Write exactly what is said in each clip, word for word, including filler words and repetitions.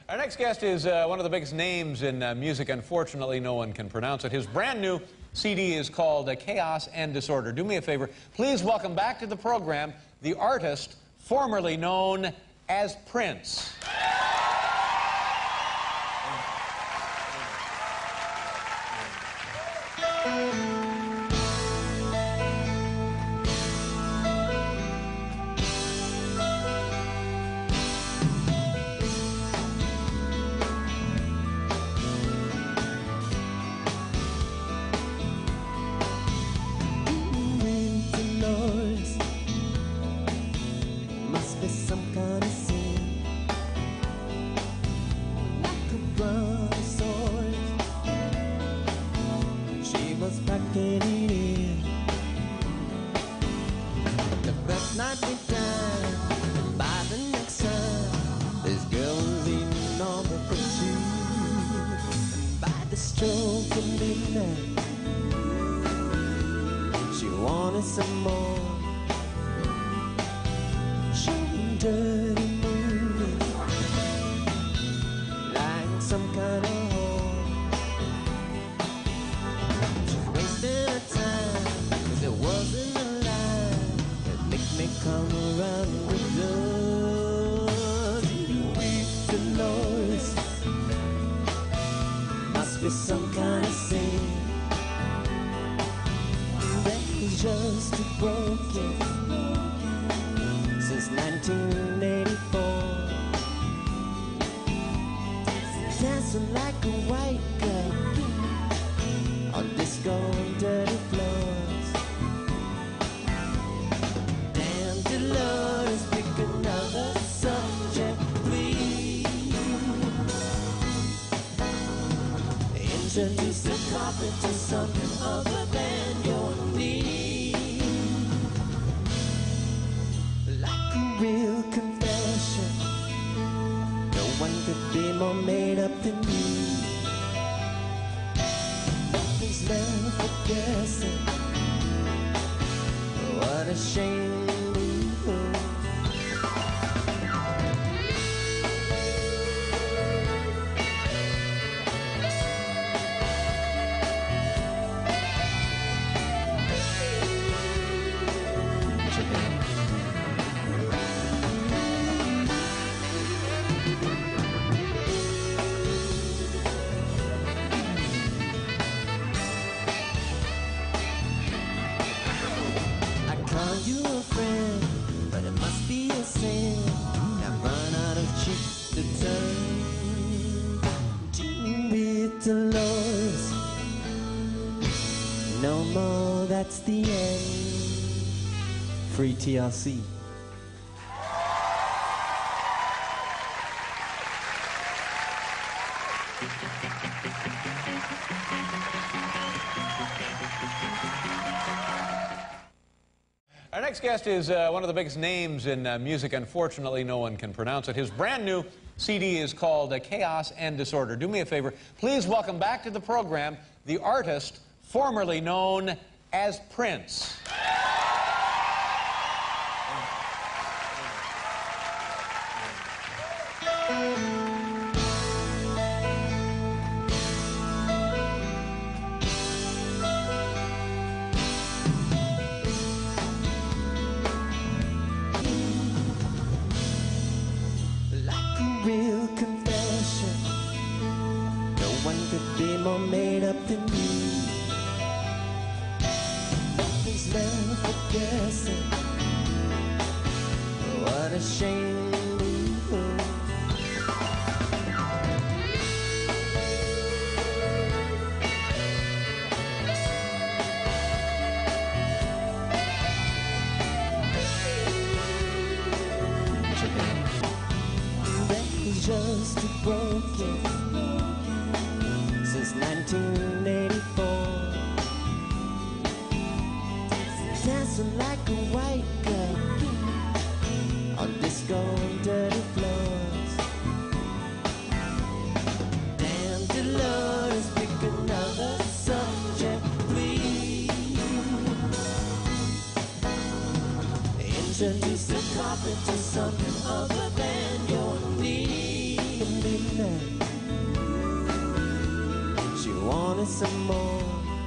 Our next guest is uh, one of the biggest names in uh, music. Unfortunately, no one can pronounce it. His brand new C D is called uh, Chaos and Disorder. Do me a favor. Please welcome back to the program the artist formerly known as Prince. Delores, must be some kind of sin, like a brontosaurus. She was packing it in. The first night we dined, and by the next time, this girl was eating all the fruit. And by the stroke of midnight, she wanted some more. Showing dirty movies like some kind of whore. She's wasting her time, cause it wasn't a lie that make me come around with us. You weep, Delores, must be some kind of sin. Just too broken since nineteen eighty-four. Dancing like a white girl on disco and dirty floors. Damn, Delores, pick another subject, please. Introduce the carpet to something other than your need. Real confession, no one could be more made up than you. Nothing's left for guessing. What a shame. You a friend, but it must be a sin. I've run out of cheeks to turn. David Letterman, no more, that's the end. Free T L C. Our next guest is uh, one of the biggest names in uh, music. Unfortunately, no one can pronounce it. His brand new C D is called uh, Chaos and Disorder. Do me a favor. Please welcome back to the program the artist formerly known as Prince. Real confession, no one could be more made up than you. Nothing's left for guessing. What a shame. Just too broken since nineteen eighty-four. Dancing like a white girl on disco and dirty floors. Damn, Delores, pick another subject, please. Introduce the carpet to something other than your need. night. She wanted some more.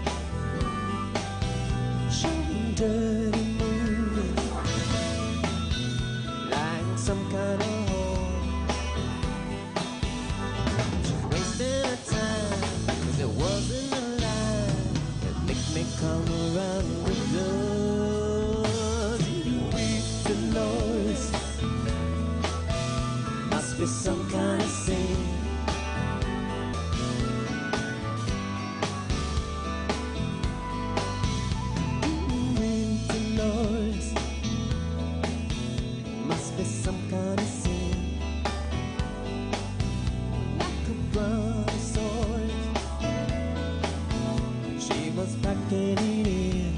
Showing dirty movies like some kind of whore. She's wasting her time, 'cause it wasn't a lie that make me come around the doors. You weep, Delores, must be some kind of sin. Some kind of sin, like a brontosaurus. She was packing it in.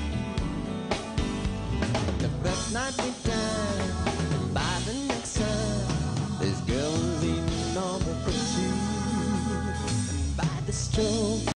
The first night we dined, and by the next time, this girl was eating all the food. And by the stroke